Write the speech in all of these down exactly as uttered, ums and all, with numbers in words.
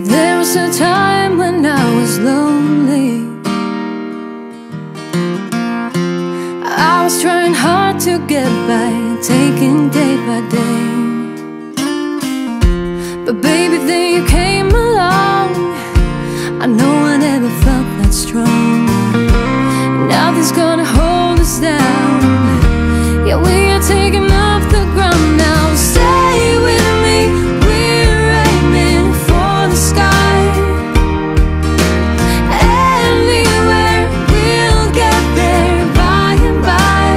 There was a time when I was lonely. I was trying hard to get by, taking day by day. But baby, then you came along. I know I never felt that strong. Nothing's gonna hold us down. Yeah, we are taking off the ground now. Stay with me, we're aiming for the sky. Anywhere, we'll get there by and by.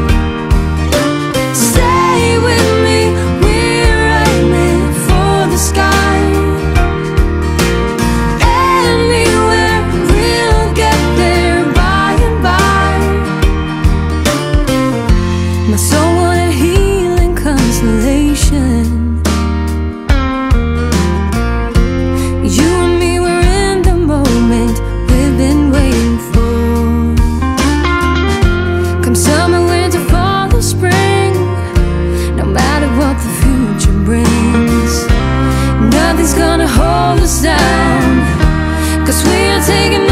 Stay with me, we're aiming for the sky. Anywhere, we'll get there by and by. My soul wanted healing consolation. You and me were in the moment we've been waiting for. Come summer, winter, fall or spring, no matter what the future brings, nothing's gonna hold us down, 'cause we are taking